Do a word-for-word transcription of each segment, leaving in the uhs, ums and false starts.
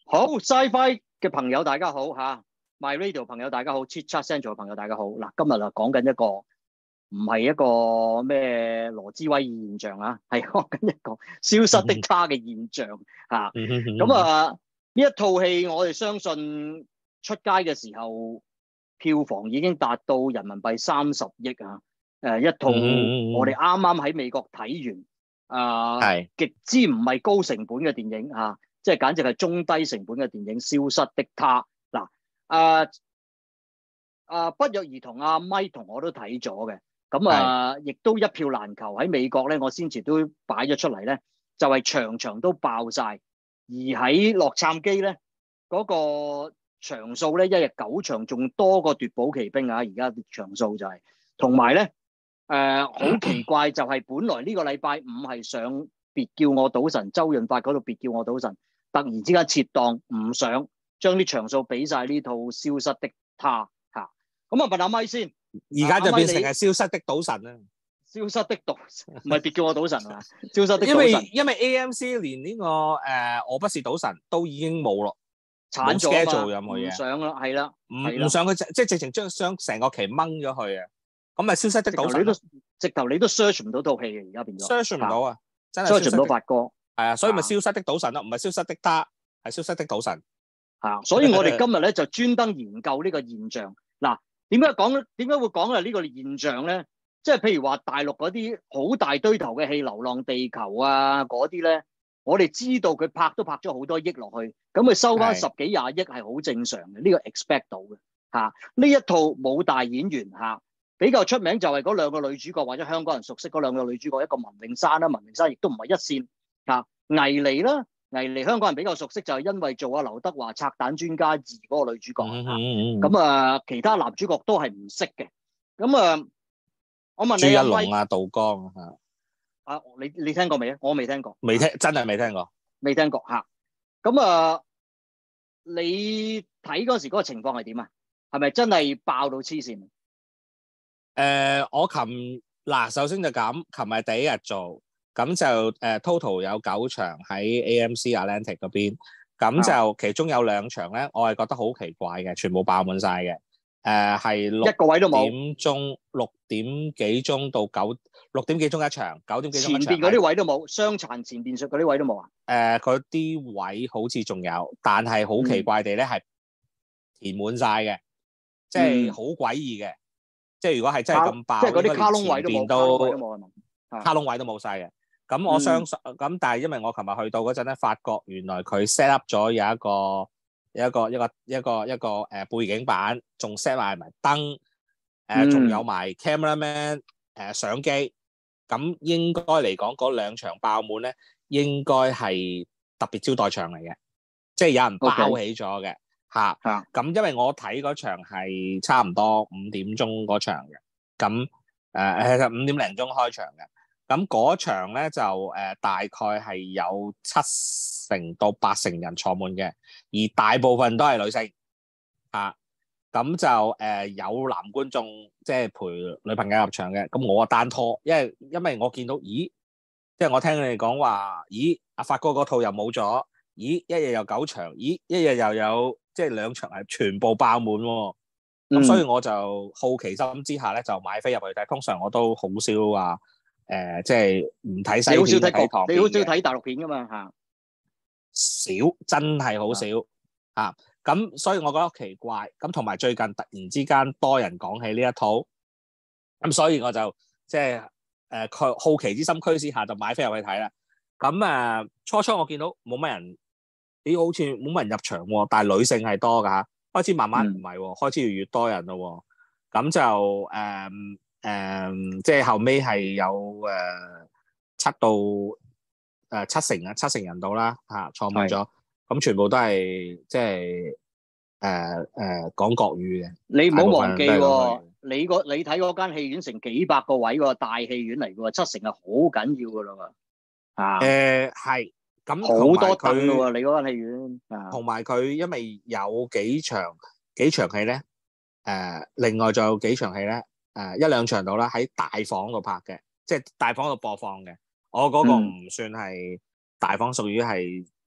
好 Sci-Fi 嘅朋友大家好吓 ，My Radio 朋友大家好 ，Chit Chat Central 嘅朋友大家好。嗱，今日啊講緊一個唔係一個咩羅茲威爾現象啊，係講緊一個消失的她嘅現象吓。咁啊呢一套戲我哋相信出街嘅時候票房已經達到人民幣三十億啊！誒，一套我哋啱啱喺美國睇完啊，係極之唔係高成本嘅電影吓。即係簡直係中低成本嘅電影《消失的她》嗱，啊啊不約而同阿 Mike 同我都睇咗嘅，咁啊亦都一票難求喺美國咧，我先前都擺咗出嚟咧，就係、是、場場都爆晒，而喺洛杉磯咧嗰、那個場數咧一日九場仲多過奪寶奇兵啊！而家場數就係同埋咧誒好奇怪就係本來呢個禮拜五係上別叫我賭神周潤發嗰度別叫我賭神。突然之間撤檔唔上，將啲場數俾晒呢套消失的她嚇。咁啊問阿咪先， 而家就變成係消失的賭神啦。 消失的賭神，唔係別叫我賭神啊！消失的賭神。 因為因為 A M C 連呢、這個誒、呃、我不是賭神都已經冇咯， 鏟咗做任何嘢， 唔上啦，係啦， 唔唔上佢即係直情將將成個期掹咗去啊！咁啊消失的賭神， 你都直頭你都 search 唔到套戲嘅，而家變咗 search 唔到啊，真係 search 唔到發哥。 係啊，所以咪消失的賭神咯，唔係消失的她，係消失的賭神。 嚇，所以我哋今日咧就專登研究呢個現象。嗱，點解講點解會講啊呢個現象咧？即係譬如話大陸嗰啲好大堆頭嘅戲，《流浪地球》啊嗰啲咧，我哋知道佢拍都拍咗好多億落去，咁佢收翻十幾廿億係好正常嘅，呢個 expect 到嘅嚇。呢一套冇大演員嚇，比較出名就係嗰兩個女主角或者香港人熟悉嗰兩個女主角，一個文詠珊啦，文詠珊亦都唔係一線。啊，倪妮啦，倪妮香港人比較熟悉就係因為做阿劉德華拆彈專家二嗰個女主角啊，咁啊其他男主角都係唔識嘅，咁啊我問你朱一龍啊、杜江啊， 啊你你聽過未啊？我未聽過， 未聽真係未聽過， 未聽過嚇，咁啊你睇嗰時嗰個情況係點啊？係咪真係爆到黐線？誒、 呃，我琴嗱首先就咁，琴日第一日做。咁就誒、uh, total 有九場喺 A M C Atlantic 嗰邊，咁就其中有兩場咧，我係覺得好奇怪嘅，全部爆滿晒嘅。誒係六點鐘、六點幾鐘到九六點幾鐘一場，九點幾鐘一場。前邊嗰啲位都冇，傷殘前邊術嗰啲位都冇啊？誒，嗰啲位好似仲有，但係好奇怪地咧係填滿晒嘅，即係好詭異嘅。即係如果係真係咁爆， 即係嗰啲卡窿位都冇， 卡窿位都冇晒嘅。咁我相信，咁、嗯、但係因為我琴日去到嗰陣咧，發覺原來佢 set up 咗有一個有一個一個一個一個誒、呃、背景板，仲 set 埋埋燈，誒仲、呃、有埋 cameraman 誒、呃、相機，咁應該嚟講嗰兩場爆滿咧，應該係特別招待場嚟嘅，即係有人包起咗嘅嚇。咁、okay. 因為我睇嗰場係差唔多五點鐘嗰場嘅，咁誒誒五點零鐘開場嘅。咁嗰場咧就誒、呃、大概係有七成到八成人坐滿嘅，而大部分都係女性嚇。咁、啊、就誒、呃、有男觀眾即係陪女朋友入場嘅。咁我啊單拖，因為因為我見到，咦，即係我聽你哋講話，咦，阿發哥嗰套又冇咗，咦，一日有九場，咦，一日又有即係兩場係全部爆滿喎。咁、嗯、所以我就好奇心之下咧，就買飛入去睇。通常我都好少話。誒、呃，即係唔睇西片， 好少睇港片， 你好少睇大陸片噶嘛吓？ 少，真係好少啊！咁所以我覺得奇怪。咁同埋最近突然之間多人講起呢一套，咁所以我就即係誒好奇之心驅使下就買飛入去睇啦。咁誒、呃、初初我見到冇乜人，咦好似冇乜人入場喎，但係女性係多噶吓，開始慢慢唔係、嗯，開始越越多人咯。咁就誒。呃誒、嗯，即係後尾係有誒、呃、七到誒、呃、七成啊，七成人到啦嚇，坐滿咗，咁全部都係即係誒誒講國語嘅。你唔好忘記喎， 你個你睇嗰間戲院成幾百個位喎，大戲院嚟嘅喎，七成係好緊要㗎啦喎。啊， 誒係，咁好多凳㗎喎，你嗰間戲院。 同埋佢因為有幾場幾場戲咧，誒、呃、另外仲有幾場戲咧。誒、呃、一兩場到啦，喺大房度拍嘅，即係大房度播放嘅。我嗰個唔算係大房，屬於係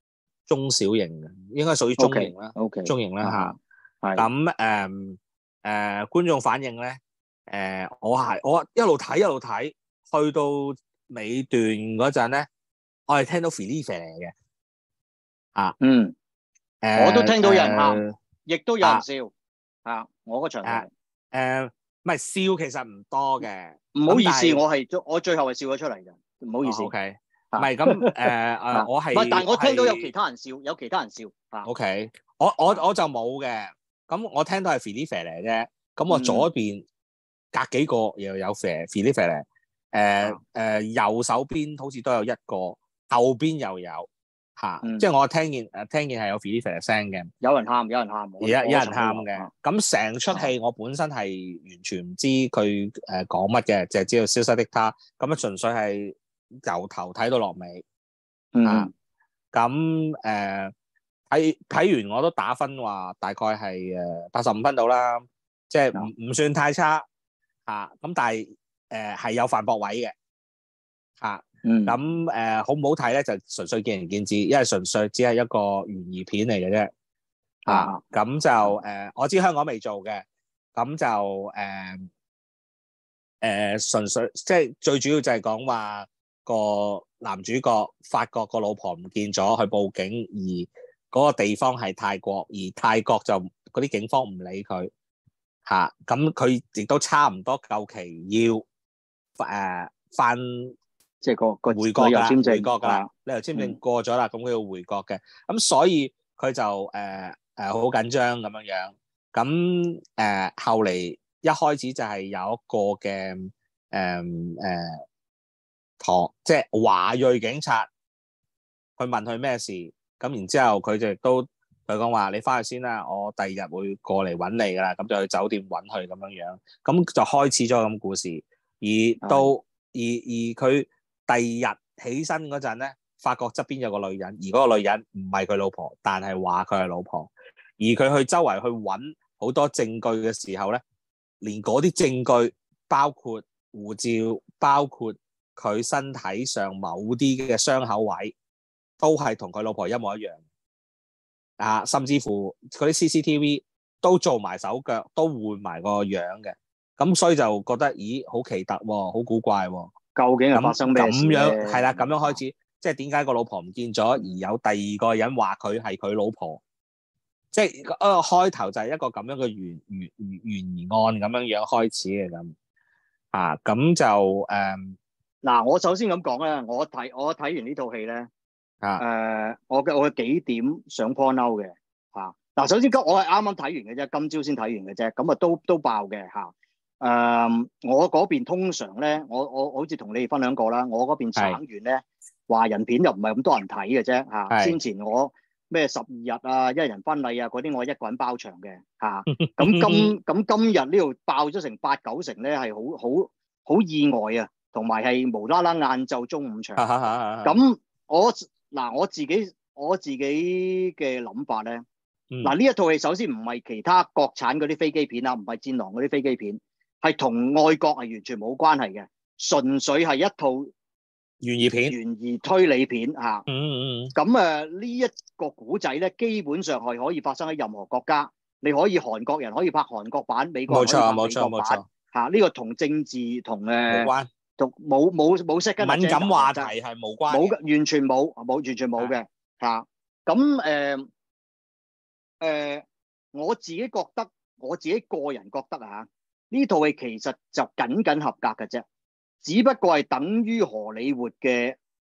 中小型嘅，應該屬於中型啦 ，OK，OK， 中型啦嚇。 係咁誒誒觀眾反應咧，誒、呃、我係我一路睇一路睇，去到尾段嗰陣咧，我係聽到 Philly 嘅啊， 嗯， 誒我都聽到有人喊， 誒亦都有人笑啊！我嗰場誒係誒，唔係笑其實唔多嘅， 唔好意思， 咁但係我係我最後係笑咗出嚟嘅，唔好意思哦，OK，唔啊。 係咁誒啊誒，我唔係，但係我聽到有其係他人笑，有其他人笑啊。 OK，我我啊我就冇嘅，咁我聽到係 Philly 嚟啫，咁我嗯左邊隔幾個又有 Philly 嚟，誒誒右手邊好似都有一個，後邊又有嚇， 嗯即係我聽見誒聽見係有 Philly 嘅聲嘅， 有人喊，有人喊， 而家有人喊嘅嘅。咁成出戲我本身係完全唔知佢誒講乜嘅，淨係知道消失的她，咁啊純粹係由頭睇到落尾嚇。咁誒睇睇完我都打分話大概係誒八十五分到啦，即係唔唔算太差嚇。咁、啊、但係誒係有犯駁位嘅嚇。咁誒好唔好睇咧？就純粹見仁見智，因為純粹只係一個懸疑片嚟嘅啫。啊，咁就誒、呃，我知香港未做嘅，咁就誒誒、呃呃、純粹即係最主要就係講話個男主角發覺個老婆唔見咗，去報警，而嗰個地方係泰國，而泰國就嗰啲警方唔理佢嚇，咁佢亦都差唔多夠期要誒翻， 即係個個回國㗎，回國㗎，旅遊簽證過咗啦，咁佢要回國嘅，咁所以佢就誒。呃誒好緊張咁樣樣，咁誒、呃、後嚟一開始就係有一個嘅誒誒唐，即係華裔警察去問佢咩事，咁然之後佢就都佢講話你翻去先啦，我第二日會過嚟揾你噶啦，咁就去酒店揾佢咁樣樣，咁就開始咗咁故事，而到而而佢第二日起身嗰陣咧，發覺側邊有個女人，而嗰個女人唔係佢老婆，但係話佢係老婆。而佢去周圍去揾好多證據嘅時候咧，連嗰啲證據包括護照，包括佢身體上某啲嘅傷口位，都係同佢老婆一模一樣啊！甚至乎嗰啲 C C T V 都做埋手腳，都換埋個樣嘅。咁所以就覺得，咦，好奇特喎，好古怪喎！ 究竟係發生咩事咧？ 咁樣係啦，咁樣開始，即係點解個老婆唔見咗，而有第二個人話佢係佢老婆？即係一個開頭就係一個咁樣嘅懸懸懸懸疑案咁樣樣開始嘅咁啊，咁就誒嗱、嗯，我首先咁講咧，我睇我睇完呢套戲咧，誒、 啊呃，我嘅我嘅幾點想 point out 嘅嚇。嗱、啊，首先今我係啱啱睇完嘅啫，今朝先睇完嘅啫，咁啊都都爆嘅嚇。誒、啊，我嗰邊通常咧，我我好似同你哋分享過啦，我嗰邊省縣咧華人片又唔係咁多人睇嘅啫嚇。先前我咩十二日啊，一人婚禮啊，嗰啲我一個人包場嘅嚇。咁今咁今日呢度爆咗成八九成咧，係好好好意外啊，同埋係無啦啦晏晝中午場。咁我嗱我自己我自己嘅諗法咧，嗱呢一套戲首先唔係其他國產嗰啲飛機片啊，唔係戰狼嗰啲飛機片，係同外國係完全冇關係嘅，純粹係一套懸疑片、 懸疑推理片嚇。 嗯嗯咁誒呢一個古仔咧，基本上係可以發生喺任何國家。你可以韓國人可以拍韓國版，美國人可以拍美國版。冇錯冇錯冇錯嚇，呢個同政治同誒冇關， 同冇冇冇識跟敏感話題係冇關， 冇嘅，完全冇冇完全冇嘅嚇。咁誒誒，我自己覺得，我自己個人覺得啊，呢套戲其實就僅僅合格嘅啫。只不過係等於荷里活嘅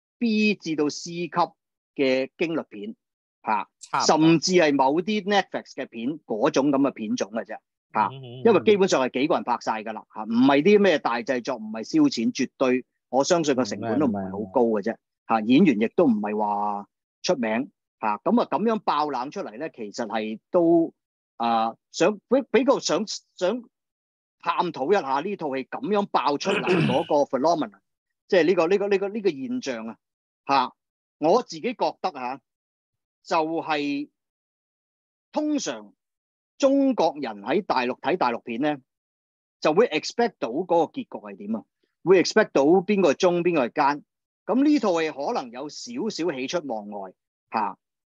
B 至到 C 級嘅驚慄片嚇，甚至係某啲 Netflix 嘅片嗰種咁嘅片種嘅啫嚇，因為基本上係幾個人拍晒㗎啦嚇，唔係啲咩大製作，唔係燒錢，絕對我相信個成本都唔係好高嘅啫嚇，演員亦都唔係話出名嚇，咁啊咁樣爆冷出嚟咧，其實係都啊、呃、想比比較想想。探討一下呢套戲咁樣爆出嚟嗰個 phenomenon， 即係呢個呢個呢個呢個現象啊嚇！我自己覺得嚇，就係通常中國人喺大陸睇大陸片咧，就會 expect 到嗰個結局係點啊？會 expect 到邊個係忠邊個係奸？咁呢套戲可能有少少喜出望外嚇。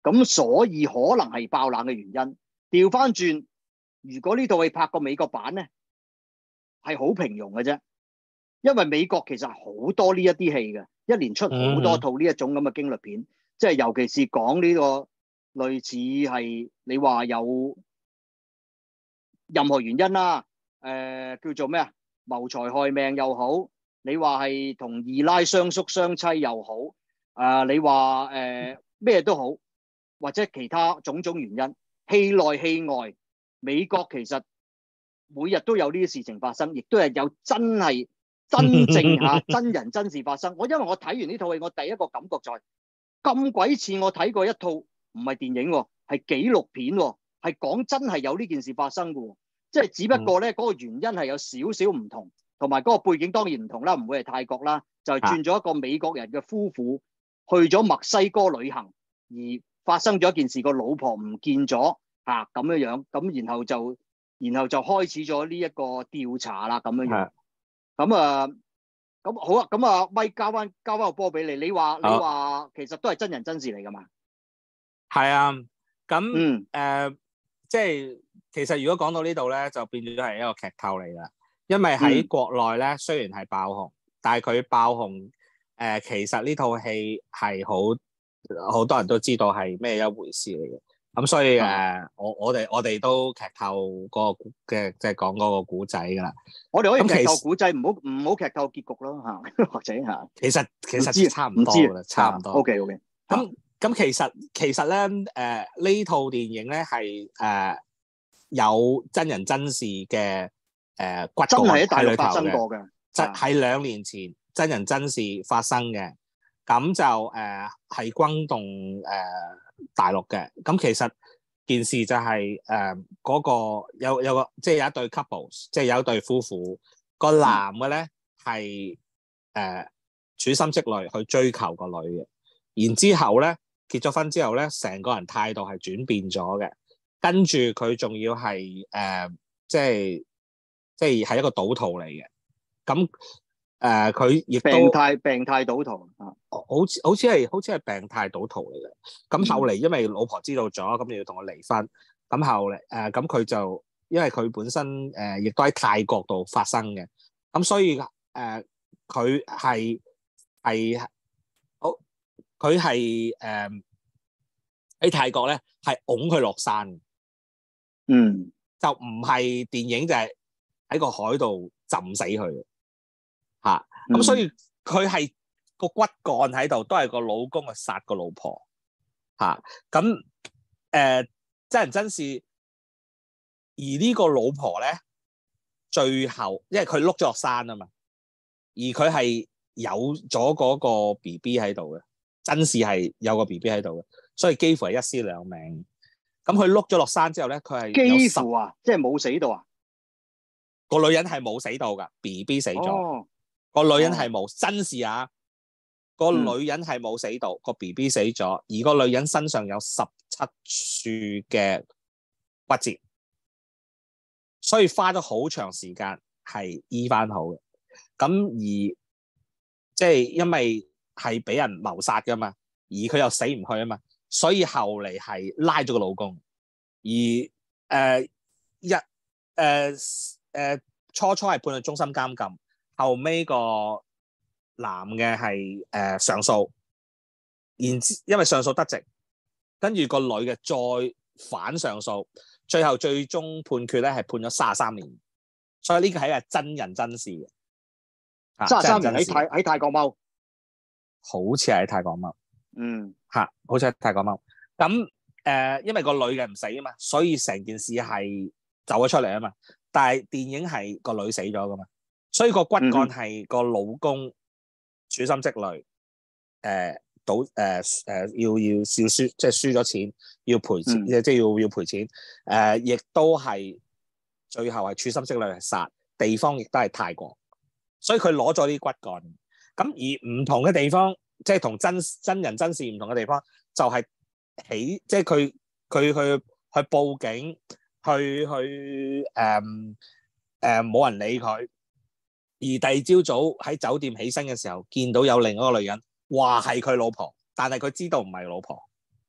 咁所以可能係爆冷嘅原因。調翻轉，如果呢套戲拍過美國版咧，係好平庸嘅啫。因為美國其實好多呢一啲戲嘅，一年出好多套呢一種咁嘅驚慄片，嗯、即係尤其是講呢個類似係你話有任何原因啦，誒、呃、叫做咩啊？謀財害命又好，你話係同二奶相宿相妻又好，誒、呃、你話誒咩都好，或者其他種種原因，戲內戲外，美國其實每日都有呢啲事情發生，亦都係有真係。真正嚇真人真事發生，我因為我睇完呢套戲，我第一個感覺就係咁鬼似我睇過一套唔係電影喎，係紀錄片喎，係講真係有呢件事發生嘅喎，即係只不過咧嗰個原因係有少少唔同，同埋嗰個背景當然唔同啦，唔會係泰國啦，就係轉咗一個美國人嘅夫婦去咗墨西哥旅行，而發生咗一件事，個老婆唔見咗嚇咁樣樣，咁然後就然後就開始咗呢一個調查啦咁樣樣。咁啊，咁好啊，咁啊，咪交翻交翻個波俾你。你話你話其實都係真人真事嚟噶嘛？ 係啊，咁誒、 嗯呃，即係其實如果講到呢度咧，就變咗係一個劇透嚟噶。因為喺國內咧，雖然係爆紅，但係佢爆紅誒、呃，其實呢套戲係好好多人都知道係咩一回事嚟嘅。咁所以誒、呃，我我哋我哋都劇透嗰個嘅，即係講嗰個古仔噶啦。 我哋可以劇透古仔，唔好唔好劇透結局咯嚇，或者嚇。 其實其實差唔多啦，差唔多。 O K O K。 咁咁其實其實咧誒呢、呃、套電影咧係誒有真人真事嘅誒、呃、骨幹喺裏頭嘅，真係喺大陸發生過嘅，就係兩年前真人真事發生嘅。咁就誒係轟動誒、呃、大陸嘅。咁其實件事就係誒嗰個有有個即係有一對 couples， 即係有一對夫婦，個男嘅咧係誒處心積慮去追求個女嘅，然之後咧結咗婚之後咧，成個人態度係轉變咗嘅，跟住佢仲要係誒、呃、即係即係係一個賭徒嚟嘅，咁。誒佢亦都病態病態賭徒啊， 好似好似係好似係病態賭徒嚟嘅。咁後嚟因為老婆知道咗，咁你要同佢離婚。咁後嚟誒咁佢就因為佢本身誒亦、呃、都喺泰國度發生嘅，咁所以誒佢係係好佢係誒喺泰國咧係擁佢落山， 嗯， 就唔係電影就係喺個海度浸死佢。吓，咁、嗯、所以佢係個骨幹喺度，都係個老公去殺個老婆。吓，咁誒真人真事，而呢個老婆咧，最後因為佢碌咗落山啊嘛，而佢係有咗嗰個 B B 喺度嘅，真事係有個 B B 喺度嘅，所以幾乎係一屍兩命。咁佢碌咗落山之後咧，佢係幾乎啊，即係冇死到啊， 個女人係冇死到噶 ，B B 死咗。 哦個女人係冇、哦、真事啊！個女人係冇死到，個 B B 死咗，而個女人身上有十七處嘅骨折，所以花咗好長時間係醫翻好嘅。咁而即係因為係俾人謀殺噶嘛，而佢又死唔去啊嘛，所以後嚟係拉咗個老公。而誒、呃、一誒誒、呃呃、初初係判佢終身監禁。後尾個男嘅係誒上訴，然之因為上訴得直，跟住個女嘅再反上訴，最後最終判決咧係判咗三十三年，所以呢個係一個真人真事嘅。 三十三年喺泰喺泰國踎， 好似係喺泰國踎， 嗯吓，好似喺泰國踎。咁誒、呃，因為個女嘅唔死啊嘛，所以成件事係走咗出嚟啊嘛。但係電影係個女死咗噶嘛。所以個骨幹係個老公處心積慮，誒賭誒誒要要要輸，即係輸咗錢要賠錢，即、嗯、係要要賠錢。誒、呃，亦都係最後係處心積慮係殺，地方亦都係泰國，所以佢攞咗啲骨幹。咁而唔同嘅地方，即係同真真人真事唔同嘅地方，就係、是、起，即係佢佢去去報警，去去誒誒冇人理佢。而第二朝早喺酒店起身嘅時候，見到有另一個女人，話係佢老婆，但係佢知道唔係老婆，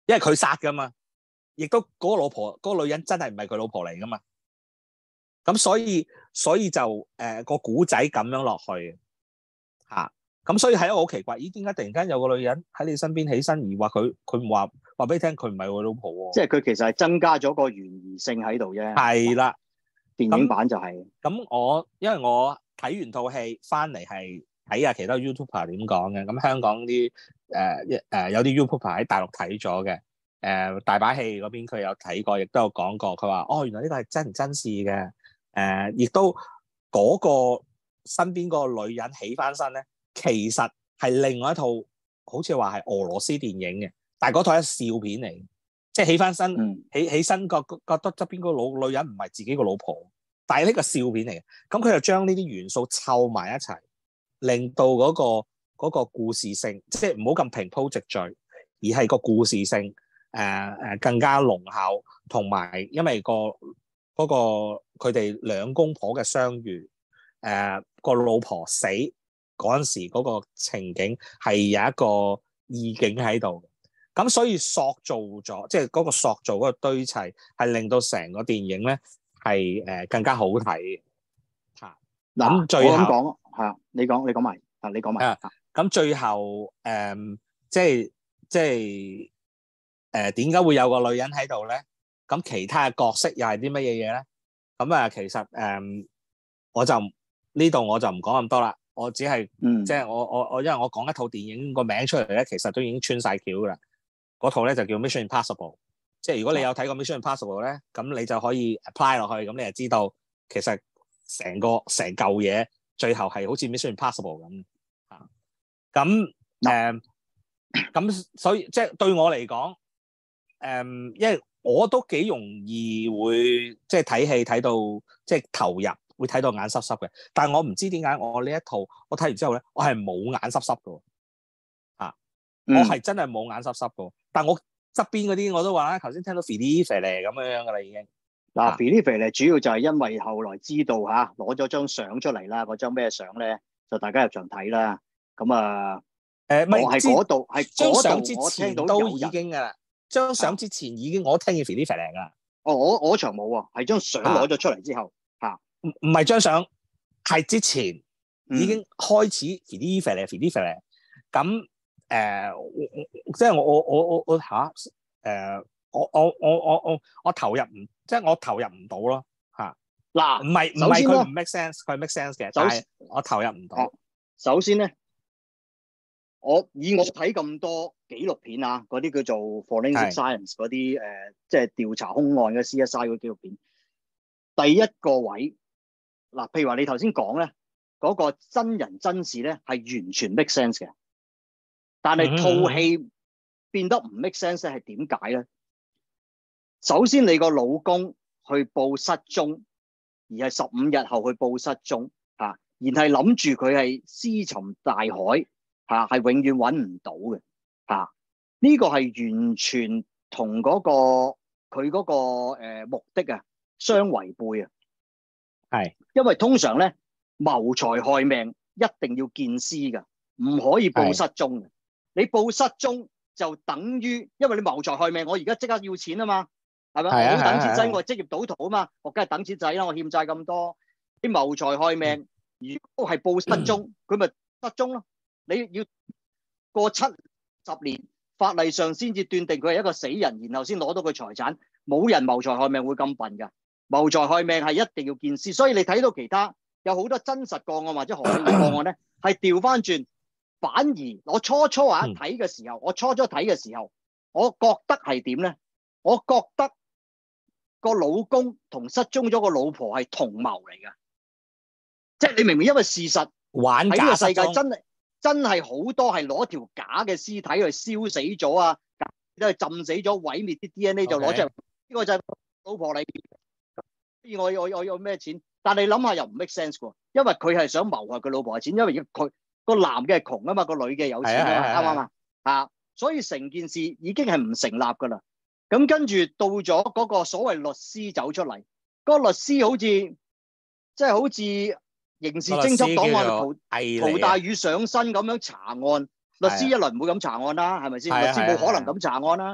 因為佢殺噶嘛，亦都嗰個老婆嗰、嗰個女人真係唔係佢老婆嚟噶嘛。咁所以所以就誒、呃個古仔咁樣落去嚇，咁、啊、所以係一個好奇怪，咦？點解突然間有個女人喺你身邊起身而話佢佢唔話話俾你聽佢唔係我老婆喎？ 即係佢其實係增加咗個懸疑性喺度啫。 係啦， 電影版就係、是。 咁我因為我睇完套戲翻嚟係睇下其他 YouTuber 點講嘅，咁香港啲誒誒有啲 YouTuber 喺大陸睇咗嘅，誒、呃、大把戲嗰邊佢有睇過，亦都有講過，佢話哦原來呢個係真人真事嘅，誒、呃、亦都嗰個身邊嗰個女人起翻身咧，其實係另外一套好似話係俄羅斯電影嘅，但係嗰套係笑片嚟，即係起翻身、嗯、起起身覺覺得側邊個老女人唔係自己個老婆。但係呢個笑片嚟嘅，咁佢就將呢啲元素湊埋一齊，令到嗰、嗰個嗰個故事性，即係唔好咁平鋪直敘，而係個故事性誒誒、呃、更加濃厚，同埋因為、嗰個嗰、嗰個佢哋兩公婆嘅相遇，誒、呃、個老婆死嗰陣時嗰個情景係有一個意境喺度，咁所以塑造咗，即係嗰個塑造嗰個堆砌，係令到成個電影咧。係誒、呃、更加好睇嚇，咁最後咁講係啊，你講你講埋啊，你講埋啊， 咁最後誒、呃、即係即係誒點解會有個女人喺度咧？咁其他嘅角色又係啲乜嘢嘢咧？咁啊，其實誒、呃、我就呢度我就唔講咁多啦，我只係、嗯、即係我我我因為我講一套電影個名出嚟咧，其實都已經穿晒橋噶啦，嗰套咧就叫 Mission Impossible。即係如果你有睇過 Mission Impossible 咧，咁你就可以 apply 落去，咁你就知道其實成個成嚿嘢最後係好似 Mission Impossible 咁嚇。咁誒咁所以即係對我嚟講，誒、嗯、因為我都幾容易會即係睇戲睇到即係投入，會睇到眼濕濕嘅。但係我唔知點解我呢一套我睇完之後咧，我係冇眼濕濕嘅嚇，我係真係冇眼濕濕嘅。但我側邊嗰啲我都話啦，頭先聽到 Felipe 嚟咁樣樣噶啦，已經嗱 Felipe 嚟主要就係因為後來知道吓攞咗張相出嚟啦，嗰張咩相咧就大家入場睇啦。咁啊，誒，唔係嗰度係張相之前都已經噶啦，張相之前已經我聽見 Felipe 嚟噶啦。 哦，我我場冇啊，係張相攞咗出嚟之後吓， 唔唔係張相，係之前已經開始 Felipe 嚟 Felipe 嚟咁。誒、呃，即係我我我我我嚇誒，我我我我我我投入唔，即係我投入唔到咯嚇。嗱，唔係唔係佢唔 make sense，佢 make sense 嘅，但係我投入唔到。 首先咧，我以我睇咁多紀錄片啊，嗰啲叫做 forensic science 嗰啲誒，即係調查兇案嘅 C S I 嗰啲紀錄片，第一個位嗱，譬如話你頭先講咧，嗰、嗰個真人真事咧係完全 make sense 嘅。但係套戲變得唔 make sense 係點解咧？首先你個老公去報失蹤，而係十五日後去報失蹤嚇，然係諗住佢係屍沉大海嚇，係永遠揾唔到嘅嚇。呢個係完全同嗰個佢嗰個誒目的啊相違背啊。係，因為通常咧謀財害命一定要見屍㗎，唔可以報失蹤嘅。你報失蹤就等於，因為你謀財害命，我而家即刻要錢啊嘛，係咪？我等錢仔，我係職業賭徒啊嘛，我梗係等錢仔啦，我欠債咁多，啲謀財害命，如果係報失蹤，佢咪失蹤咯？你要過七十年，法例上先至斷定佢係一個死人，然後先攞到佢財產，冇人謀財害命會咁笨㗎，謀財害命係一定要見屍，所以你睇到其他有好多真實個案或者荷里活個案咧，係調翻轉。反而我初初啊睇嘅時候，嗯、我初初睇嘅時候，我覺得係點咧？我覺得個老公同失蹤咗個老婆係同謀嚟嘅，即係你明唔明？因為事實喺呢個世界真係真係好多係攞條假嘅屍體去燒死咗啊，都係浸死咗，毀滅啲 D N A 就攞出嚟，呢、okay. 個就係老婆嚟。我我我有咩錢？但係你諗下又唔 make sense 喎，因為佢係想謀害佢老婆嘅錢，因為佢。個男嘅係窮啊嘛，個女嘅有錢啊嘛，啱唔啱啊？啊，所以成件事已經係唔成立噶啦。咁跟住到咗嗰個所謂律師走出嚟，嗰、嗰個律師好似即係好似刑事偵緝檔案陶陶大宇上身咁樣查案。律師一來唔會咁查案啦，係咪先？律師冇可能咁查案啦。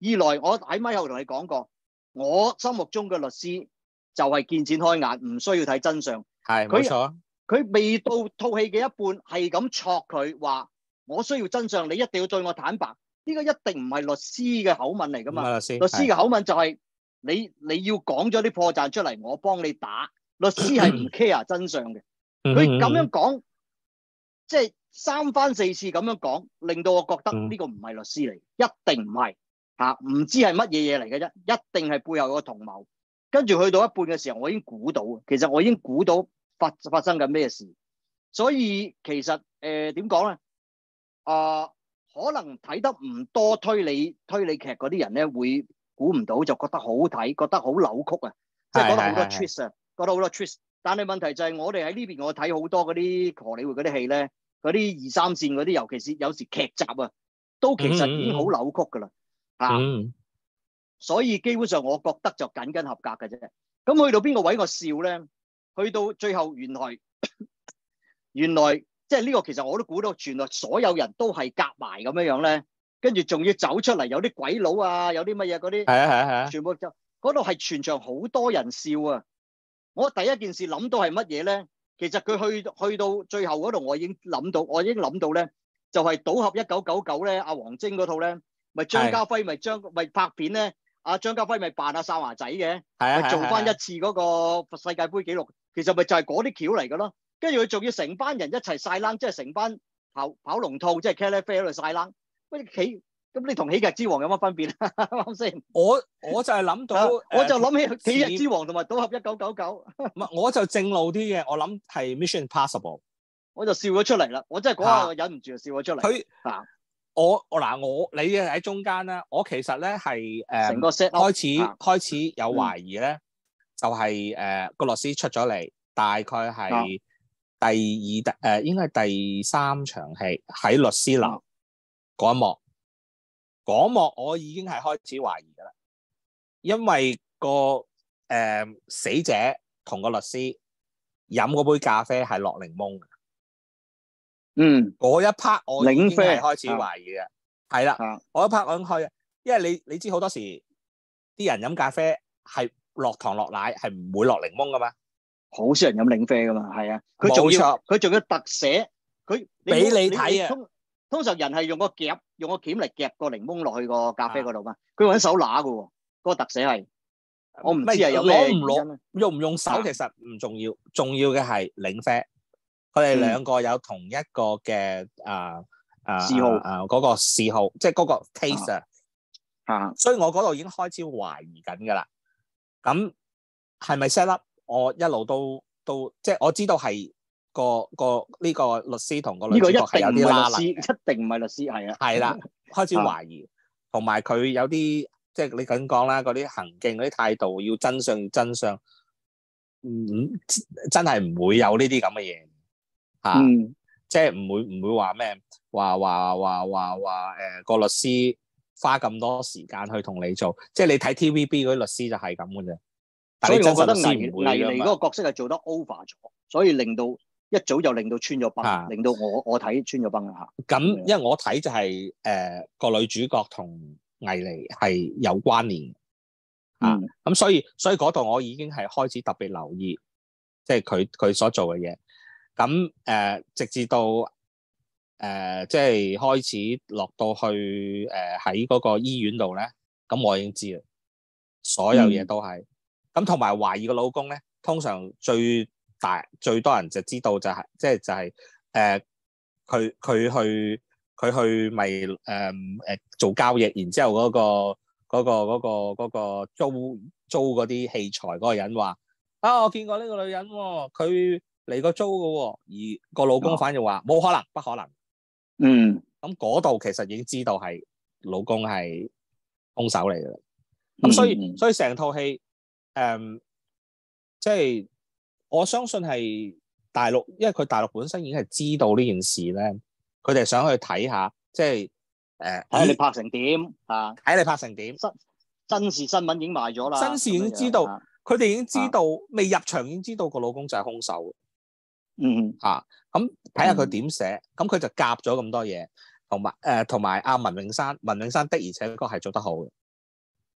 二來我喺咪後同你講過，我心目中嘅律師就係見錢開眼，唔需要睇真相。 係冇錯。 佢未到套戲嘅一半，係咁戳佢話：我需要真相，你一定要對我坦白。呢、這個一定唔係律師嘅口吻嚟噶嘛。 律師律師嘅口吻就係、是、你你要講咗啲破綻出嚟，我幫你打。律師係唔 care 真相嘅。佢咁樣講，即係三番四次咁樣講，令到我覺得呢個唔係律師嚟，一定唔係嚇，唔知係乜嘢嘢嚟嘅啫，一定係背後有個同謀。跟住去到一半嘅時候，我已經估到，其實我已經估到發發生緊咩事。所以其實誒點講咧？啊、呃，可能睇得唔多推理推理劇嗰啲人咧，會估唔到，就覺得好睇，覺得好扭曲啊，即係覺得好多 twist 啊，覺得好多 twist。但係問題就係我哋喺呢邊，我睇好多嗰啲荷里活嗰啲戲咧，嗰啲二三線嗰啲，尤其是有時劇集啊，都其實已經好扭曲噶啦嚇。 嗯， 所以基本上我覺得就僅僅合格嘅啫。咁去到邊個位我笑咧？去到最後原來原來即係呢個其實我都估到，原來所有人都係夾埋咁樣樣咧，跟住仲要走出嚟，有啲鬼佬啊，有啲乜嘢嗰啲， 係啊係啊係啊， 全部就嗰度係全場好多人笑啊！我第一件事諗到係乜嘢咧？其實佢去去到最後嗰度，我已經諗到，我已經諗到咧，就係賭俠一九九九咧，阿黃晶嗰套咧，咪張家輝咪張咪拍片咧，阿張家輝咪扮阿哨牙仔嘅，咪做翻一次嗰個世界盃紀錄，其實咪就係嗰啲橋嚟嘅咯。跟住佢仲要成班人一齊晒冷，即係成班跑跑龍套，即係茄喱啡喺度晒冷。喂，企咁你同喜劇之王有乜分別啊？啱先？ 我我就係諗到， 我就諗起喜劇之王同埋賭俠一九九九。 唔係，我就正路啲嘅，我諗係 Mission Impossible， 我就笑咗出嚟啦。我真係嗰下我忍唔住就笑咗出嚟。 佢啊，我我嗱我你喺中間啦，我其實咧係誒成個 set 開始、 啊、 開始有懷疑咧、嗯，就係誒個律師出咗嚟，大概係第二第誒、呃、應該係第三場戲喺律師樓嗰一幕，嗰一幕我已經係開始懷疑噶啦，因為個誒、呃、死者同個律師飲嗰杯咖啡係落檸檬嘅。嗯，嗰一 part 我已經係開始懷疑嘅，係啦，嗰一 part 我已經開，因為你你知好多時啲人飲咖啡係落糖落奶，係唔會落檸檬噶嘛，好少人飲檸啡噶嘛，係啊，佢仲要佢仲要特寫，佢俾你睇啊，通通常人係用個夾用個鉗嚟夾個檸檬落去個咖啡嗰度嘛，佢揾手拿噶喎，嗰、嗰個特寫係，我唔知係有咩攞唔攞，用唔用手其實唔重要，重要嘅係檸啡。佢哋兩個有同一個嘅啊啊嗜好啊嗰個嗜好，即係嗰個 taste 啊，啊，所以我嗰度已經開始懷疑緊噶啦。咁係咪 set up？我一路都都即係我知道係個個呢個律師同個女主角係有啲拉力，一定唔係律師，係啊，係啦，開始懷疑，同埋佢有啲即係你咁講啦，嗰啲行徑嗰啲態度要真相要真相，嗯，真係唔會有呢啲咁嘅嘢。啊，嗯、即係唔會唔會話咩？話話話話話誒個律師花咁多時間去同你做，即係你睇 T V B 嗰啲律師就係咁嘅啫。所以我覺得倪倪妮嗰個角色係做得 over 咗，所以令到一早就令到穿咗崩，啊、令到我我睇穿咗崩啦嚇。咁因為我睇就係誒個女主角同倪妮係有關聯啊，咁、嗯、所以所以嗰度我已經係開始特別留意，即係佢佢所做嘅嘢。咁誒、呃，直至到誒、呃，即係開始落到去誒喺嗰個醫院度咧，咁我已經知啦，所有嘢都係咁，同埋懷疑個老公咧，通常最大最多人就知道就係、是，即係就係、是、誒，佢、呃、佢去佢去咪誒誒做交易，然之後嗰、那個嗰、那個嗰、那個嗰、那個租租嗰啲器材嗰個人話啊，我見過呢個女人喎、哦，佢嚟個租嘅喎，而個老公反而話冇、哦、可能，不可能。嗯，咁嗰度其實已經知道係老公係兇手嚟嘅啦。咁、嗯、所以所以成套戲誒，即係我相信係大陸，因為佢大陸本身已經係知道呢件事咧，佢哋想去睇下，即係誒睇你拍成點啊？睇你拍成點？真真實新聞已經賣咗啦，真實已經知道，佢哋已經知道，未入場已經知道個老公就係兇手。嗯啊，咁睇下佢點寫，咁佢就夾咗咁多嘢，同埋誒，同埋阿文詠珊，文詠珊的而且確係做得好嘅，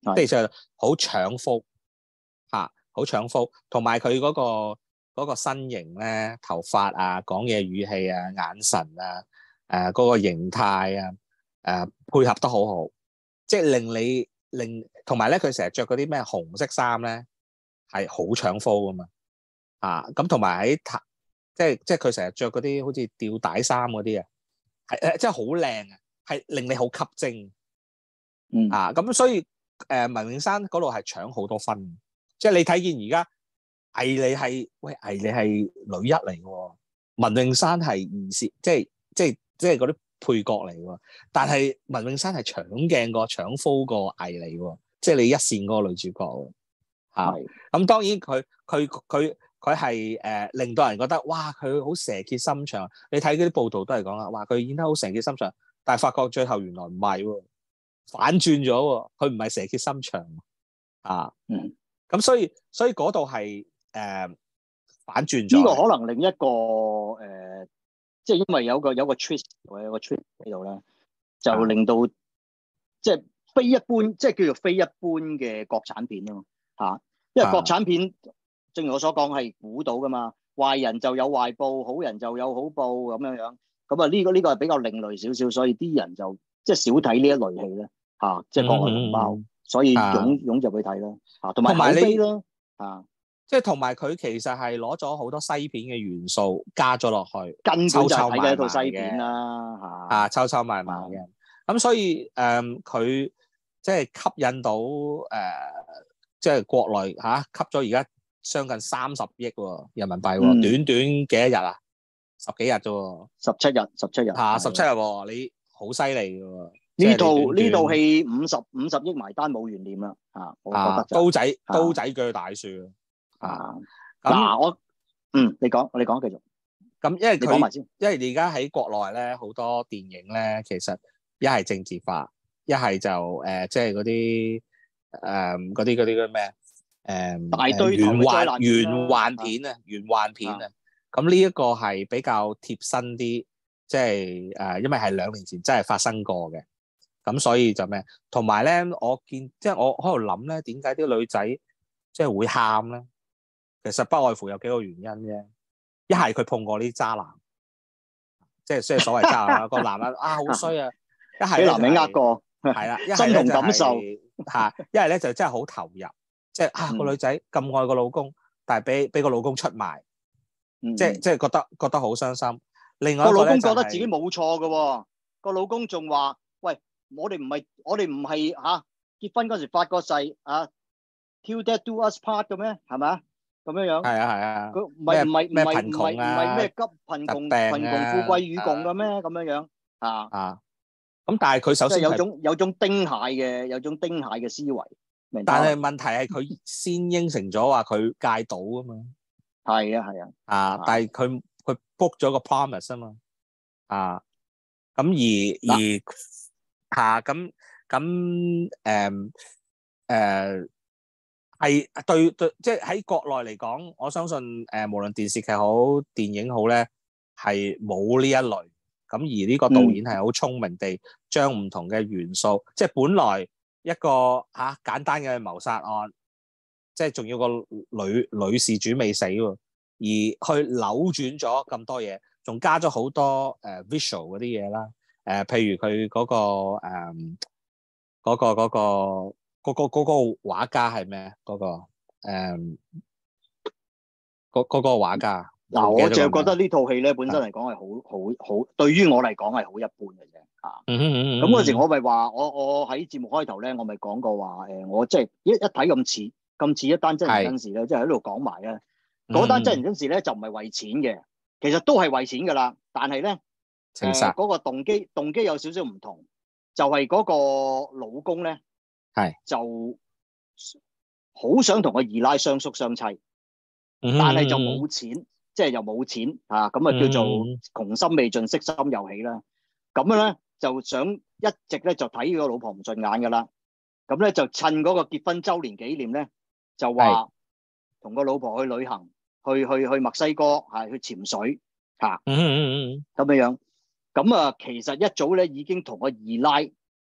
即係就好搶福嚇，好搶福，同埋佢嗰個嗰個身形咧、頭髮啊、講嘢語氣啊、眼神啊、誒嗰個形態啊、誒配合得好好，即係令你令同埋咧，佢成日着嗰啲咩紅色衫咧，係好搶福噶嘛啊！咁同埋喺即係即係佢成日着嗰啲好似吊帶衫嗰啲啊，係誒即係好靚啊，係令你好吸睛。 嗯啊，咁所以誒、呃、文詠珊嗰度係搶好多分，即係你睇見而家倪妮係喂倪妮係女一嚟嘅喎，文詠珊係二線，即係即係即係嗰啲配角嚟嘅喎，但係文詠珊係搶鏡過搶 full 過倪妮喎，即係你一線嗰個女主角喎。啊，咁當然佢佢佢佢係誒令到人覺得哇佢好蛇蠍心腸，你睇嗰啲報道都係講啦，哇佢演得好蛇蠍心腸，但係發覺最後原來唔係喎。反轉咗喎，佢唔係蛇蠍心腸啊， 嗯， 咁所以所以嗰度係誒反轉咗。 呢個可能另一個誒、呃，即係因為有個有個 twist，有個 twist 喺度咧，就令到、啊、即係非一般，即係叫做非一般嘅國產片咯嚇。因為國產片、啊、正如我所講係估到噶嘛，壞人就有壞報，好人就有好報咁樣樣。咁啊呢個呢、呢個係比較另類少少，所以啲人就即係少睇呢一類戲咧。啊，即係國外同胞，嗯、所以湧湧入去睇啦，啊，同埋口碑啦，啊， 即係同埋佢其實係攞咗好多西片嘅元素加咗落去， 根本就係睇緊一套西片啦，嚇， 啊，抽抽埋埋嘅，咁、啊、所以誒佢、嗯、即係吸引到誒、呃，即係國內嚇、啊、吸咗而家相近三十億喎人民幣喎、嗯，短短幾多日啊？十幾日啫喎， 十七日，十七日， 嚇，十七日喎，你好犀利嘅喎。 呢套呢套戲五十五十億埋單冇懸念啦，啊，我覺得、就是、 刀仔刀仔鋸大樹啊。嗱我嗯，你講你講繼續。 咁因為佢你講埋先， 因為而家喺國內咧好多電影咧，其實一係政治化，一係就誒即係嗰啲誒嗰啲嗰啲嗰咩誒大堆玄幻幻玄幻片啊，玄幻片啊。咁呢一個係比較貼身啲，即係誒，因為係兩年前真係發生過嘅。咁所以就咩？同埋咧，我見即係我喺度諗咧，點解啲女仔即係會喊咧？其實不外乎有幾個原因啫。一係佢碰過啲渣男，即係即係所謂渣男啦，個男人啊好衰啊！一係俾男人呃過，係啦，一係咧就係嚇，一係咧就真係好投入，即係啊個女仔咁愛個老公，但係俾俾個老公出賣， 嗯、 即係即係覺得覺得好傷心。另外個老公覺得自己冇錯嘅喎，個老公仲話：喂，我哋唔係我哋唔係嚇結婚嗰時發個誓啊 ，till death do us part 嘅咩？係咪啊？咁樣樣係啊係啊， 佢唔係唔係唔係貧窮唔係咩急貧窮貧窮富貴與共嘅咩？咁樣樣啊啊，咁但係佢首先有種有種丁蟹嘅有種丁蟹嘅思維， 但係問題係佢先應承咗話佢戒賭啊嘛， 係啊係啊啊，但係佢佢 book 咗個 promise 啊嘛，啊，咁而而嚇咁咁誒誒。係對對，即係喺國內嚟講，我相信誒、呃，無論電視劇好、電影好咧，係冇呢一類。咁而呢個導演係好聰明地將唔同嘅元素，嗯、即係本來一個嚇、啊、簡單嘅謀殺案，即係仲要個女女事主未死喎，而去扭轉咗咁多嘢，仲加咗好多誒、呃、visual 嗰啲嘢啦。誒、呃，譬如佢嗰、嗰個誒嗰、呃嗰個嗰、嗰個。嗰、那個嗰、那個畫家係咩？嗰、那個誒，嗰、嗯那個、那個畫家。 嗱，我就覺得呢套戲咧本身嚟講係好好好，對於我嚟講係好一般嘅啫。嚇、嗯，咁嗰時我咪話，我我喺節目開頭咧，我咪講過話誒，我即係一一睇咁似咁似一單真人真事咧，即係喺度講埋咧。嗰單真人真事咧就唔係為錢嘅，其實都係為錢㗎啦。但係咧誒嗰個動機動機有少少唔同，就係、是、嗰個老公咧。係就好想同個二奶相宿相妻，嗯、但係就冇錢，嗯、即係又冇錢啊！咁啊叫做窮心未盡，色心又起啦。咁樣咧就想一直咧就睇個老婆唔順眼噶啦。咁咧就趁嗰個結婚周年紀念咧，就話同個老婆去旅行，去去去墨西哥係去潛水嚇。嗯嗯嗯咁樣樣。咁啊，其實一早咧已經同個二奶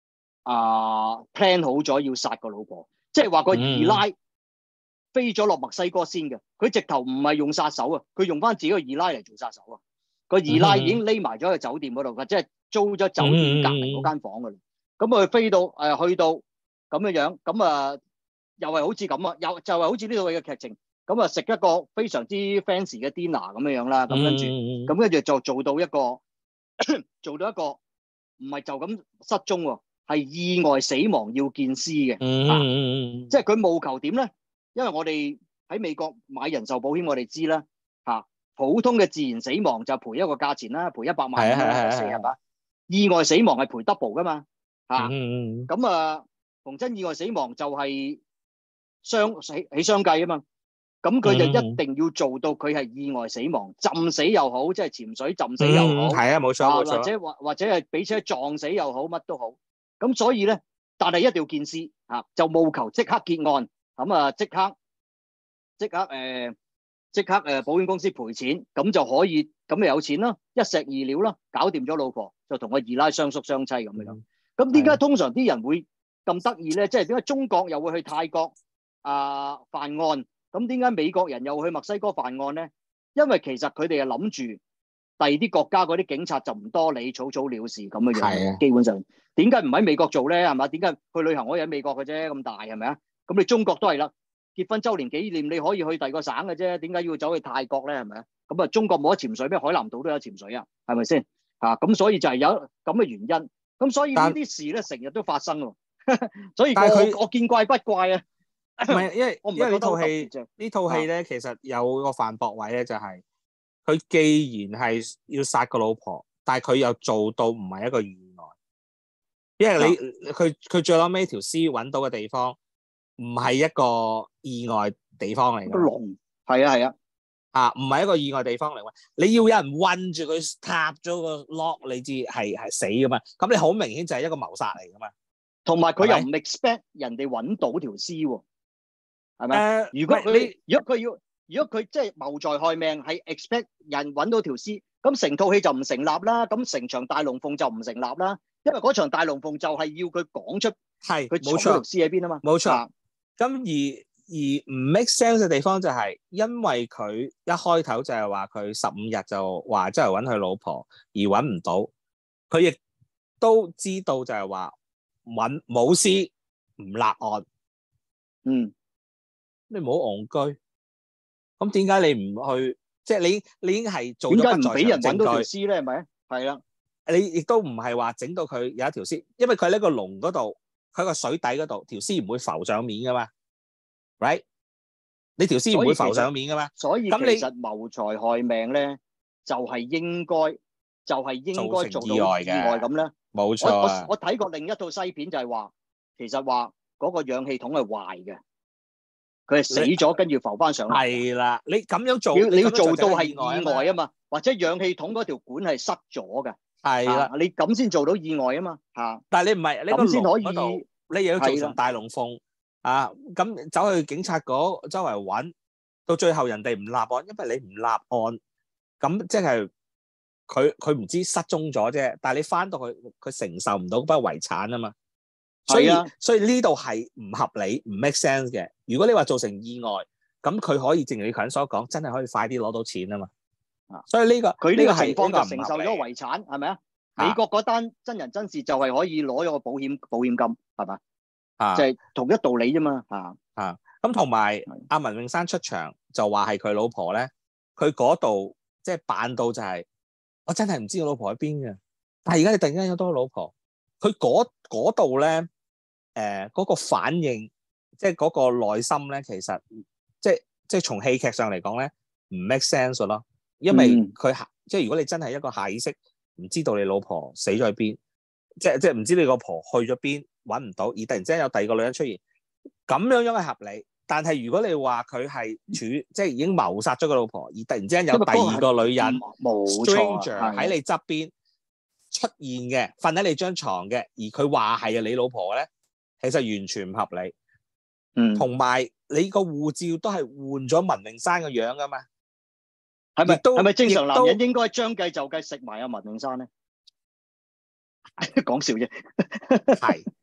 啊 plan 好咗要殺個老婆，即係話個二奶飛咗落墨西哥先嘅，佢直頭唔係用殺手啊，佢用翻自己個二奶嚟做殺手啊。個二奶已經匿埋咗喺酒店嗰度嘅，即係租咗酒店隔離嗰間房噶啦。咁佢飛到誒、呃、去到咁樣樣，咁啊又係好似咁啊，又就係好似呢套戲嘅劇情。咁啊食一個非常之 fancy 嘅 dinner 咁樣樣啦，咁跟住，咁跟住就做到一個做到一個唔係就咁失蹤喎，係意外死亡要見屍嘅。 嗯啊嗯即係佢務求點咧？因為我哋喺美國買人壽保險，我哋知啦嚇，普通嘅自然死亡就賠一個價錢啦，賠一百萬啦，死係嘛？意外死亡係賠 double 噶嘛嚇。咁啊，逢親意外死亡就係雙起起相計啊嘛。咁佢就一定要做到佢係意外死亡，浸死又好，即係潛水浸死又好， 係啊，冇錯冇錯， 或者或或者係俾車撞死又好，乜都好。咁所以咧，但係一定要見屍嚇，就務求即刻結案，咁啊即刻即刻誒即刻誒保險公司賠錢，咁就可以咁咪有錢咯，一石二鳥咯，搞掂咗老婆，就同個二奶相宿相妻咁樣。咁點解通常啲人會咁得意咧？即係點解中國又會去泰國啊犯案？咁點解美國人又去墨西哥犯案咧？因為其實佢哋係諗住第二啲國家嗰啲警察就唔多理，草草了事咁嘅樣。基本上點解唔喺美國做咧？係嘛？點解去旅行可以喺美國嘅啫？咁大係咪啊？咁你中國都係啦，結婚週年紀念你可以去第二個省嘅啫，點解要走去泰國咧？係咪啊？咁啊，中國冇得潛水咩？海南島都有潛水啊，係咪先？嚇咁所以就係有咁嘅原因。咁所以呢啲事咧成日都發生喎。所以我我見怪不怪啊。 唔係，因為因為呢套戲呢套戲咧， 啊、 其實有個反駁位咧，就係、是、佢既然係要殺個老婆，但係佢又做到唔係一個意外，因為你佢佢、啊、最後尾條屍揾到嘅地方唔係一個意外地方嚟嘅。個籠係啊係啊， 啊唔係一個意外地方嚟嘅，你要有人韞住佢塌咗個 lock，你知係係死噶嘛？咁你好明顯就係一個謀殺嚟噶嘛？ 同埋佢又唔 expect 人哋揾到條屍喎。係咪、 呃？ 如果佢如果佢要，如果佢即係謀財害命，係 expect 人揾到條屍，咁成套戲就唔成立啦。咁成場大龍鳳就唔成立啦，因為嗰場大龍鳳就係要佢講出係佢藏咗條屍喺邊啊嘛。 冇錯。咁、啊、而而唔 make sense 嘅地方就係，因為佢一開頭就係話佢十五日就話周圍揾佢老婆而揾唔到，佢亦都知道就係話揾冇屍唔立案。 嗯。 你唔好戇居，咁點解你唔去？即係你你已經係做咗不在場證據，點解唔俾人揾到條屍咧？係咪？係啦，你亦都唔係話整到佢有一條屍，因為佢喺個籠嗰度，佢個水底嗰度，條屍唔會浮上面噶嘛 ，right？你條屍唔會浮上面噶嘛？ 所以其實謀財害命咧，就係應該，就係應該做到意外咁咧。 冇錯。 我我睇過另一套西片就係話，其實話嗰個氧氣筒係壞嘅。佢係死咗，跟住浮翻上嚟。係啦，你咁樣做， 你要做到係意外啊嘛，或者氧氣筒嗰條管係塞咗嘅。係啦，你咁先做到意外啊嘛。嚇！但係你唔係，你咁先可以，你又要做成大龍鳳啊！咁走去警察嗰周圍揾，到最後人哋唔立案，因為你唔立案，咁即係佢佢唔知失蹤咗啫。但係你翻到去，佢承受唔到嗰筆遺產啊嘛。所以所以呢度係唔合理，唔 make sense 嘅。如果你話造成意外，咁佢可以正如你頭先所講，真係可以快啲攞到錢啊嘛。啊，所以呢個佢呢個情況就承受咗遺產，係咪啊？美國嗰單真人真事就係可以攞咗個保險保險金，係嘛？啊，就係同一道理啫嘛。啊啊，咁同埋阿文詠珊出場就話係佢老婆咧，佢嗰度即係扮到就係、是、我真係唔知我老婆喺邊嘅，但係而家你突然間有多個老婆，佢嗰度咧，誒、呃、嗰、那個反應，即係嗰個內心咧，其實即係即係從戲劇上嚟講咧，唔 make sense 咯，因為佢、嗯、即係如果你真係一個下意識唔知道你老婆死咗喺邊，即係即係唔知你老婆去咗邊，揾唔到，而突然之間有第二個女人出現，咁樣樣係合理。但係如果你話佢係處即係已經謀殺咗個老婆，而突然之間有第二個女人 stranger 喺你側邊出現嘅，瞓喺你張床嘅，而佢話係你老婆咧，其實完全唔合理。嗯，同埋你個護照都係換咗文詠珊個樣噶嘛？係咪都係咪正常男人應該將計就計食埋阿文詠珊咧？講笑啫，係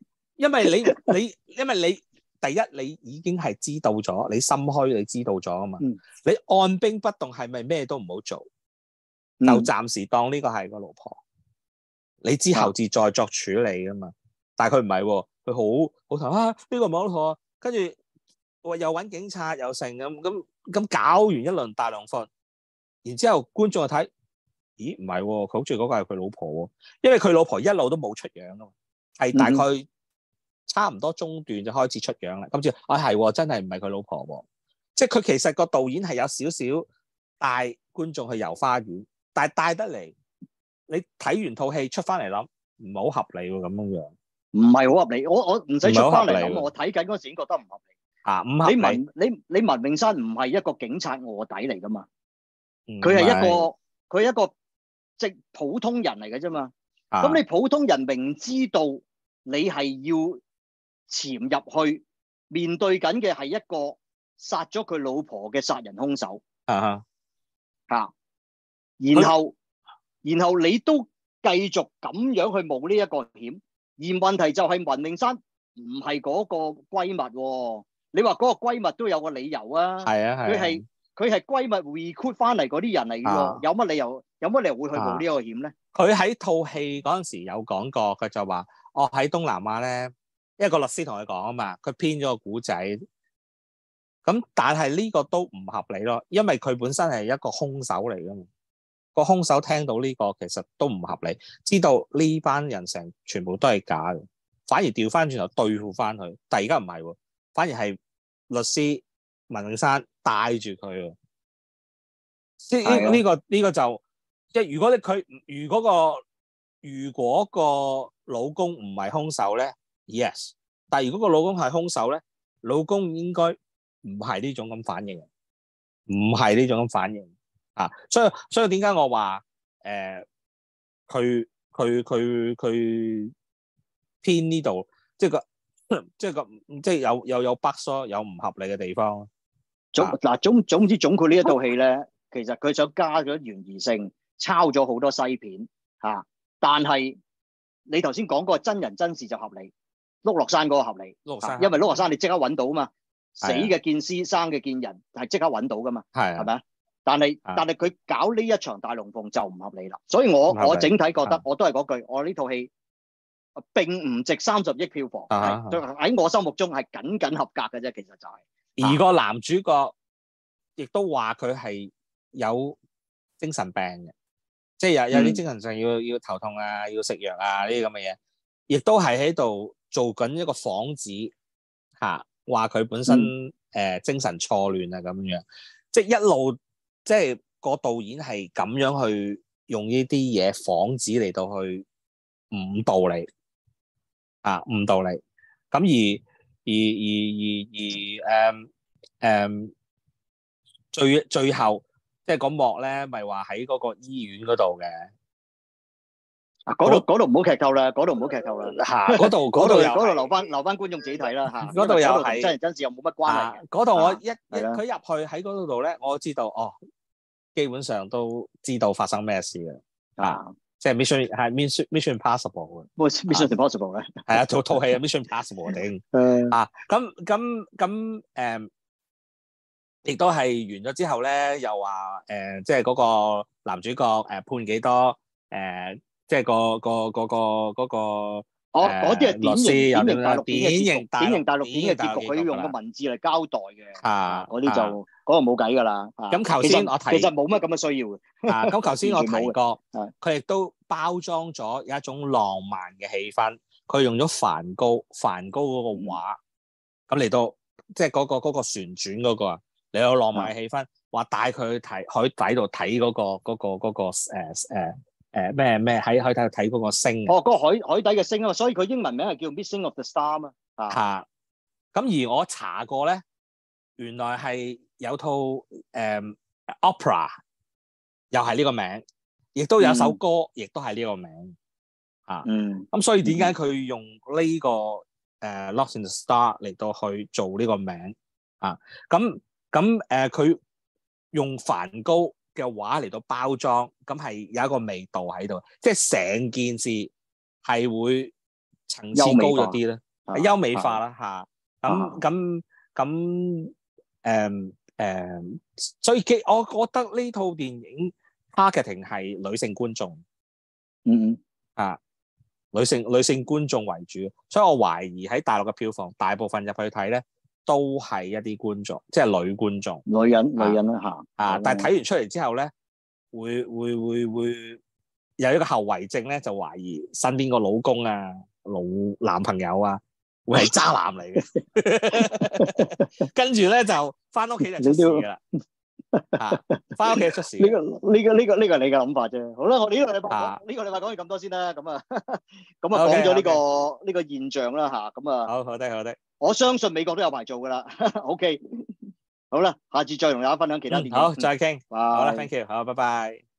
因為你你因為你第一你已經係知道咗，你心虛你知道咗啊嘛。 嗯、 你按兵不動係咪咩都唔好做？ 嗯、 就暫時當呢個係個老婆，你之後至再作處理噶嘛。啊、但係佢唔係喎，佢好好頭啊！呢、呢個唔係老婆，跟住又揾警察又成咁咁咁搞完一輪大龍鳳，然之後觀眾就睇，咦唔係喎，佢好似嗰個係佢老婆喎，因為佢老婆一路都冇出樣啊嘛，係大概差唔多中段就開始出樣啦。咁就啊係真係唔係佢老婆喎，即係佢其實個導演係有少少帶觀眾去遊花園。但係帶得嚟，你睇完套戲出翻嚟諗，唔係好合理喎咁樣樣。唔係好合理，我我唔使出翻嚟諗，我睇緊嗰時已經覺得唔合理。 啊，唔合理。 你文你你文詠珊唔係一個警察臥底嚟噶嘛？佢係一個佢係一個即普通人嚟嘅啫嘛。咁、啊、你普通人明知道你係要潛入去面對緊嘅係一個殺咗佢老婆嘅殺人兇手。 啊啊！然後，然後你都繼續咁樣去冒呢一個險，而問題就係文詠珊唔係嗰個閨蜜喎。你話嗰個閨蜜都有個理由啊。 係啊係。佢係佢係閨蜜 recruit 翻嚟嗰啲人嚟嘅喎，有乜理由？有乜理由會去冒呢個險咧？ 佢喺套戲嗰陣時有講過，佢就話：我喺東南亞咧，一個律師同佢講啊嘛，佢編咗個古仔。咁但係呢個都唔合理咯，因為佢本身係一個兇手嚟㗎嘛。個兇手聽到呢個其實都唔合理，知道呢班人成全部都係假嘅，反而調翻轉頭對付翻佢。但係而家唔係喎，反而係律師文詠珊帶住佢喎。即係呢個呢個就即係如果你佢如果個如果個老公唔係兇手咧 ，yes。但係如果個老公係兇手咧，老公應該唔係呢種咁反應，唔係呢種咁反應。啊，所以所以點解我話誒，佢佢佢佢偏呢度，即係個即係個即係有有有 bug 咯，有唔合理嘅地方。 總嗱總總之總括呢一套戲咧，其實佢想加咗懸疑性，抄咗好多西片嚇、啊，但係你頭先講嗰個真人真事就合理，碌落山嗰個合理， 碌落山、啊， 因為碌落山你即刻揾到啊嘛，死嘅見屍，生嘅見人，係即刻揾到噶嘛，係係咪啊？但係但係佢搞呢一場大龍鳳就唔合理啦，所以我我整體覺得我都係嗰句，我呢套戲並唔值三十億票房，喺我心目中係僅僅合格嘅啫，其實就係、是。 而個男主角亦都話佢係有精神病嘅，即係有有啲精神上要、嗯、要頭痛啊，要食藥啊呢啲咁嘅嘢，亦都係喺度做緊一個幌子嚇，話佢本身誒、嗯呃、精神錯亂啊咁樣，即係一路。即係個導演係咁樣去用呢啲嘢幌子嚟到去誤導你啊，誤導你。咁而而而而誒誒、嗯嗯、最最後即係嗰幕咧，咪話喺嗰個醫院嗰度嘅。 啊！嗰度嗰度唔好劇透啦，嗰度唔好劇透啦。嚇！嗰度嗰度嗰度留翻留翻觀眾自己睇啦嚇。嗰度又係真人真事又冇乜關係。嗰度我一一佢入去喺嗰度咧，我知道哦。基本上都知道發生咩事嘅，啊，即係 mission 係 mission mission impossible 嘅 ，mission impossible 咧， 係啊，做套戲啊 mission impossible 頂，啊，咁咁咁誒，亦都係完咗之後咧，又話誒，即係嗰個男主角誒判幾多誒，即係個個個個嗰個。 哦，嗰啲係典型典型大陸典型典型大陸片嘅結局，佢要用個文字嚟交代嘅。啊，嗰啲就嗰個冇計㗎啦。 咁頭先我提， 其實冇乜咁嘅需要嘅。 啊，咁頭先我提過，佢亦都包裝咗有一種浪漫嘅氣氛。佢用咗梵高，梵高嗰個畫，咁嚟到即係嗰個嗰個旋轉嗰個啊，你有浪漫嘅氣氛，話帶佢去睇海底度睇嗰個嗰個嗰個誒誒。誒咩咩喺海底度睇嗰個星哦，嗰、嗰個海海底嘅星啊嘛，所以佢英文名係叫 Missing of the Star 啊。嚇！ 咁而我查過咧，原來係有套誒、嗯、opera，又係呢個名，亦都有首歌，亦都係呢個名。嚇！嗯。咁所以點解佢用呢、呢個誒、uh, Lost in the Star 嚟到去做呢個名啊？咁咁誒，佢、呃、用梵高嘅畫嚟到包裝，咁係有一個味道喺度，即係成件事係會層次高咗啲咧， 啊優美化啦嚇。咁啊咁咁誒誒，最基我覺得呢套電影 marketing 係女性觀眾嗯嗯啊，女性女性觀眾為主，所以我懷疑喺大陸嘅票房大部分入去睇咧，都係一啲觀眾，即係女觀眾。 女人啊女人啦嚇啊！ 哦但係睇完出嚟之後咧，會會會會有一個後遺症咧，就懷疑身邊個老公啊、老男朋友啊，會係渣男嚟嘅。跟住咧就翻屋企就出事㗎啦。嚇！翻屋企就出事呢㗎。 個呢個呢個呢個係你嘅諗法啫。好啦，我呢個禮拜啊講呢個禮拜講完咁多先啦。咁啊咁啊 OK， 講咗呢 OK 個呢個現象啦嚇。咁啊， 好好的好的。 我相信美國都有排做㗎啦。OK，好啦，下次再同大家分享其他電嗯， 影。 好，再傾。好啦拜。 ，thank you，好，拜拜。